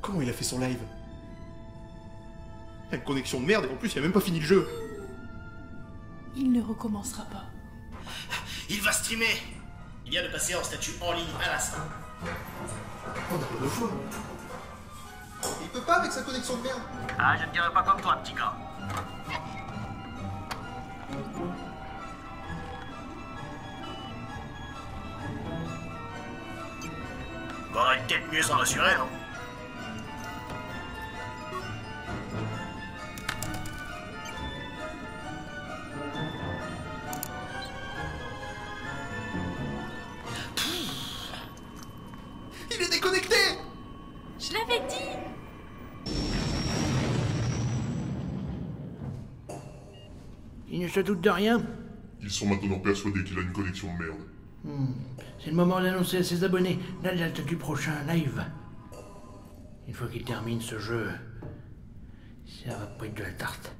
Comment il a fait son live? Il y a une connexion de merde et en plus il a même pas fini le jeu. Il ne recommencera pas. Il va streamer. Il vient de passer en statut en ligne à l'instant. On a pas de choix. Il peut pas avec sa connexion de merde. Ah, je ne dirais pas comme toi, petit gars. Faudrait peut-être mieux s'en assurer, non? Il est déconnecté. Je l'avais dit! Il ne se doute de rien? Ils sont maintenant persuadés qu'il a une connexion de merde. C'est le moment d'annoncer à ses abonnés la date du prochain live. Une fois qu'il termine ce jeu, ça va pas être de la tarte.